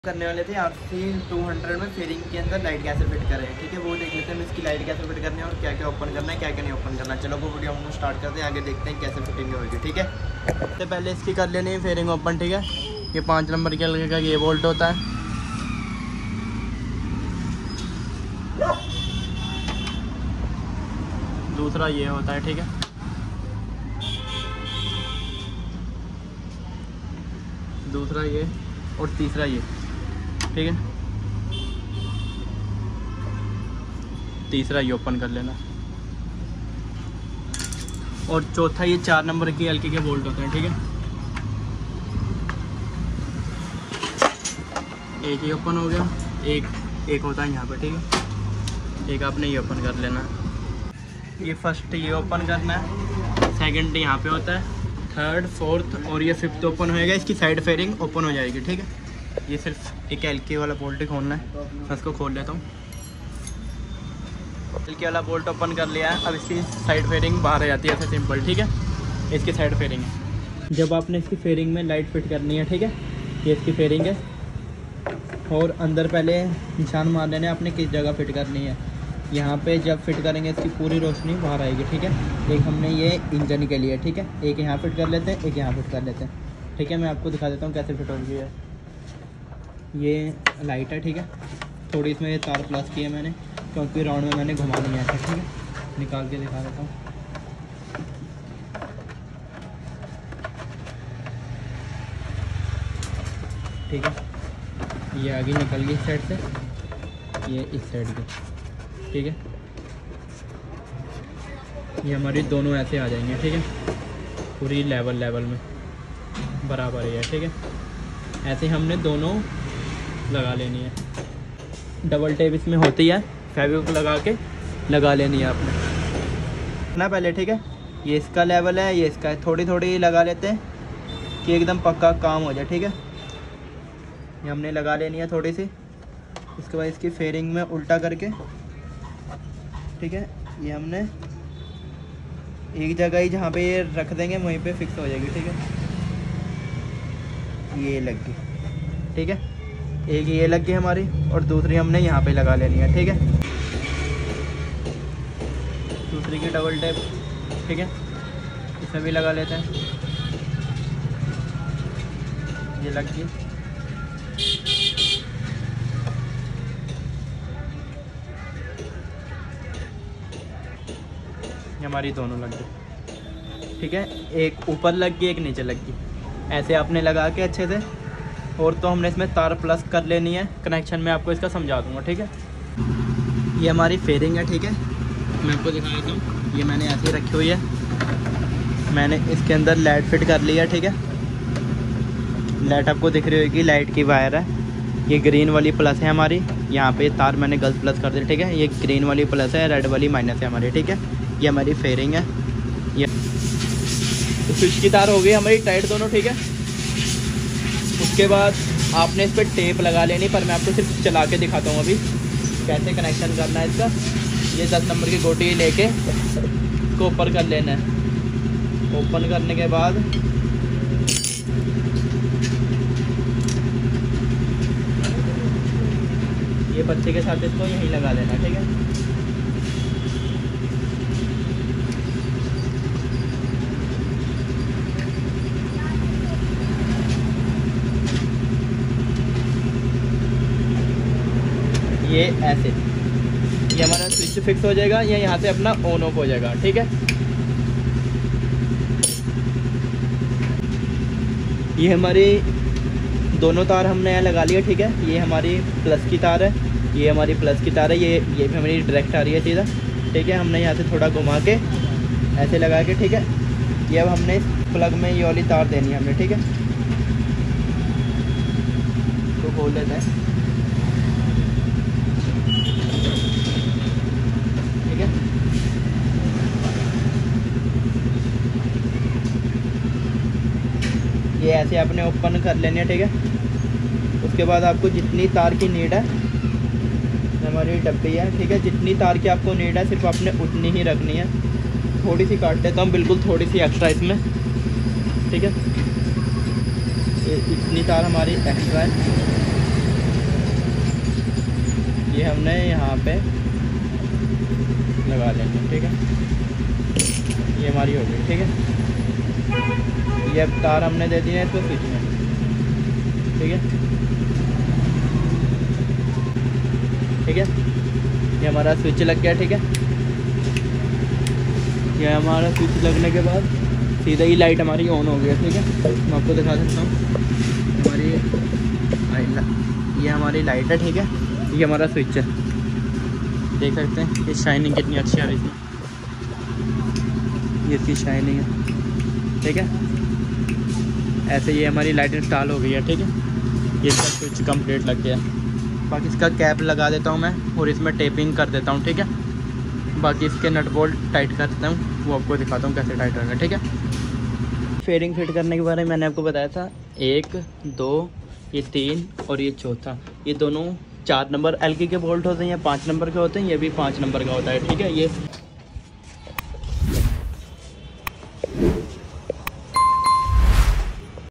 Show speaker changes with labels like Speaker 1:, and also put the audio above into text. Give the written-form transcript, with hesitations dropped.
Speaker 1: करने वाले थे RC 200 में फेयरिंग के अंदर लाइट कैसे फिट करें, ठीक है। वो देख लेते हैं इसकी लाइट कैसे फिट करनी है और क्या क्या ओपन करना है, क्या क्या नहीं ओपन करना है। चलो वो वीडियो हम स्टार्ट करते हैं, आगे देखते हैं कैसे फिटिंग होगी, ठीक है। सबसे पहले इसकी कर लेनी है फेयरिंग ओपन, ठीक है। ये 5 नंबर के अलग का ये बोल्ट होता है। दूसरा ये होता है, ठीक है। दूसरा ये और तीसरा ये, ठीक है। तीसरा ये ओपन कर लेना। और चौथा ये 4 नंबर की हल्के के बोल्ट होते हैं, ठीक है। एक ये ओपन हो गया, एक होता है यहाँ पर, ठीक है। एक आपने ये ओपन कर लेना। ये फर्स्ट ये ओपन करना है, सेकंड यहाँ पे होता है, थर्ड फोर्थ और ये फिफ्थ ओपन होएगा। इसकी साइड फेयरिंग ओपन हो जाएगी, ठीक है। ये सिर्फ एक एलके वाला बोल्ट खोलना है, मैं इसको खोल लेता हूँ। एलके वाला बोल्ट ओपन कर लिया है। अब इसकी साइड फेयरिंग बाहर आ जाती है, ऐसे सिंपल, ठीक है। इसकी साइड फेयरिंग है। जब आपने इसकी फेयरिंग में लाइट फिट करनी है, ठीक है। ये इसकी फेयरिंग है और अंदर पहले निशान मार लेने आपने किस जगह फिट करनी है। यहाँ पे जब फिट करेंगे इसकी पूरी रोशनी बाहर आएगी, ठीक है। एक हमने ये इंजन के लिए, ठीक है। एक यहाँ फिट कर लेते हैं, एक यहाँ फिट कर लेते हैं, ठीक है। मैं आपको दिखा देता हूँ कैसे फिट होगी है। ये लाइट है, ठीक है। थोड़ी इसमें तार प्लस की है मैंने, क्योंकि राउंड में मैंने घुमा नहीं आया था, ठीक है। निकाल के दिखा देता हूँ, ठीक है। ये आगे निकल गई इस साइड से, ये इस साइड की, ठीक है। ये हमारी दोनों ऐसे आ जाएंगे, ठीक है। पूरी लेवल में बराबर है, ठीक है। ऐसे हमने दोनों लगा लेनी है। डबल टेप इसमें होती है, फेविक्विक लगा के लगा लेनी है आपने ना पहले, ठीक है। ये इसका लेवल है, ये इसका है। थोड़ी थोड़ी लगा लेते हैं कि एकदम पक्का काम हो जाए, ठीक है। ये हमने लगा लेनी है थोड़ी सी। इसके बाद इसकी फेयरिंग में उल्टा करके, ठीक है। ये हमने एक जगह ही जहाँ पे ये रख देंगे वहीं पे फिक्स हो जाएगी, ठीक है। ये लग गई, ठीक है। एक ये लग गई हमारी और दूसरी हमने यहाँ पे लगा लेनी है, ठीक है। दूसरी की डबल टेप, ठीक है। इसमें भी लगा लेते हैं। ये लग गई। ये हमारी दोनों लग गई, ठीक है। एक ऊपर लग गई, एक नीचे लग गई। ऐसे आपने लगा के अच्छे से। और तो हमने इसमें तार प्लस कर लेनी है। कनेक्शन में आपको इसका समझा दूंगा, ठीक है। ये हमारी फेयरिंग है, ठीक है। मैं आपको दिखा देता हूँ। ये मैंने ऐसे ही रखी हुई है। मैंने इसके अंदर लाइट फिट कर लिया, ठीक है। लाइट आपको दिख रही होगी, लाइट की वायर है। ये ग्रीन वाली प्लस है हमारी, यहाँ पे तार मैंने गर्ल्स प्लस कर दी, ठीक है। ये ग्रीन वाली प्लस है, रेड वाली माइनस है हमारी, ठीक है। ये हमारी फेयरिंग है। ये स्विच की तार हो गई हमारी टाइट दोनों, ठीक है। उसके बाद आपने इस पर टेप लगा लेनी, पर मैं आपको सिर्फ चला के दिखाता हूँ अभी कैसे कनेक्शन करना है इसका। ये 10 नंबर की गोटी लेके इसको ऊपर कर लेना है। ओपन करने के बाद ये बच्चे के साथ इसको यहीं लगा लेना, ठीक है। ये ऐसे, ये हमारा स्विच फिक्स हो जाएगा। ये यहाँ से अपना ऑन ऑफ हो जाएगा, ठीक है। ये हमारी दोनों तार हमने यहाँ लगा लिया, ठीक है। ये हमारी प्लस की तार है, ये हमारी प्लस की तार है। ये भी हमारी डायरेक्ट आ रही है सीधा, ठीक है। हमने यहाँ से थोड़ा घुमा के ऐसे लगा के, ठीक है। ये अब हमने प्लग में ये वाली तार देनी है हमने, ठीक है। तो खोल देते हैं, ठीक है। ये ऐसे आपने ओपन कर लेनी है, ठीक है। उसके बाद आपको जितनी तार की नीड है, हमारी डब्बी है, ठीक है। जितनी तार की आपको नीड है सिर्फ आपने उतनी ही रखनी है। थोड़ी सी काट देता हूँ, बिल्कुल थोड़ी सी एक्स्ट्रा इसमें, ठीक है। इतनी तार हमारी एक्स्ट्रा है, ये हमने यहाँ पे लगा लेंगे, ठीक है। ये हमारी हो गई, ठीक है। ये अब तार हमने दे दिए है इसको स्विच में, ठीक है, ठीक है। ये हमारा स्विच लग गया, ठीक है। ये हमारा स्विच लगने के बाद सीधा ही लाइट हमारी ऑन हो गई, ठीक है। मैं आपको दिखा सकता हूँ, ये हमारी लाइट है, ठीक है। ये हमारा स्विच है, देख सकते हैं ये शाइनिंग कितनी अच्छी आ रही थी, ये इसकी शाइनिंग है, ठीक है। ऐसे ये हमारी लाइट इंस्टॉल हो गई है, ठीक है। ये इसका स्विच कंप्लीट लग गया। बाकी इसका कैप लगा देता हूँ मैं और इसमें टेपिंग कर देता हूँ, ठीक है। बाकी इसके नट बोल्ट टाइट करता हूँ, वो आपको दिखाता हूँ कैसे टाइट होगा, ठीक है। फेयरिंग फिट करने के बारे में मैंने आपको बताया था, 1 2 ये 3 और ये चौथा, ये दोनों 4 नंबर एलकी के बोल्ट होते हैं या 5 नंबर के होते हैं, ये भी 5 नंबर का होता है, ठीक है। ये